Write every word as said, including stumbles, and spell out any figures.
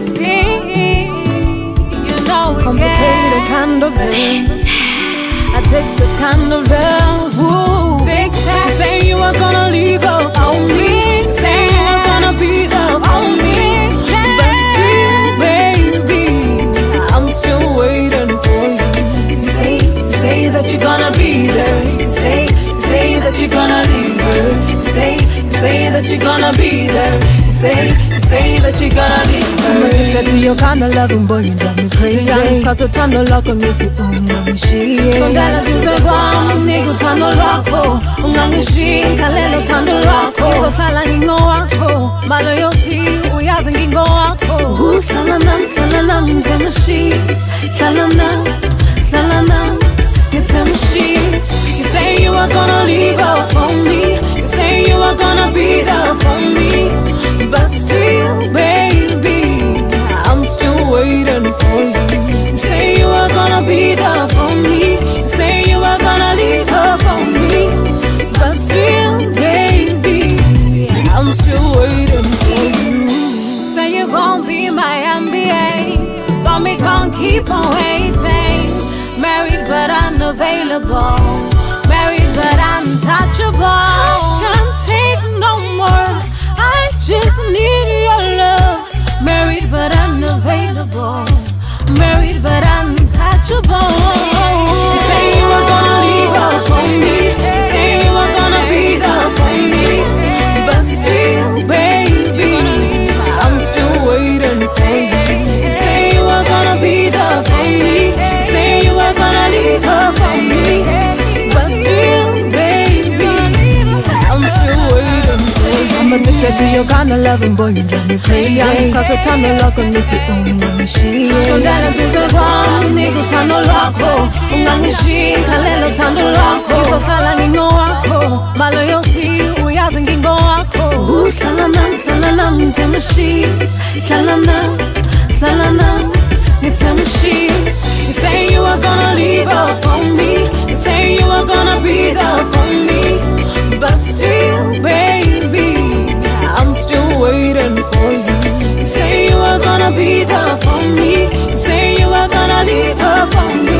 see. You know we complicated kind of love, addictive kind of love. Ooh. Big time. Say you are gonna leave up on me, say you are gonna be there for me, but still, baby, I'm still waiting for you. Say, say that you're gonna be there. Say, say that you're gonna leave her. Say, say that you're gonna be there. Say, say that you're gonna leave her. I'm addicted to your kind of loving, boy, you drive me crazy. Cause utano lako ngiti ungangishiye. Songala vize guam, nigu tano lako ungangishiye. Kalelo tando lako Sofala ngingo wako, maloyoti uyazi ngingo wako. Ooh, salanam, salanam, ngitemashi. Salanam, salanam, ngitemashi. You say you are gonna leave her for me, you say you are gonna be there for me, but still, baby, I'm still waiting for you. You say you are gonna be there for me, you say you are gonna leave her for me, but still, baby, I'm still waiting for you. Say you're gonna be my M B A, but me gon' keep on waiting. Married but unavailable, married but untouchable. Can't take no more, I just need your love. Married but unavailable, married but untouchable. You say you are gonna leave her for me, you say you are gonna be there for me, but still, baby, I'm still waiting for you. You say you are gonna be there for me, you say you are gonna leave her for me, but still, baby, I'm still waiting for you. I'm addicted to your kind of loving, boy, you drive me crazy. Cause utano lako ngiti ungangishiye. Songala vize guam, nigu tano lako ungangishiye. Kalelo tando lako Sofala ngingo wako, maloyoti uyazi ngingo wako. Ooh, salanam, salanam, ngitemashi. Salanam, salanam, ngitemashi. You say you are gonna leave her for me, you say you are gonna be there for me, but still, baby, I'm still waiting for you. you say you are gonna be there for me, you say you are gonna leave her for me,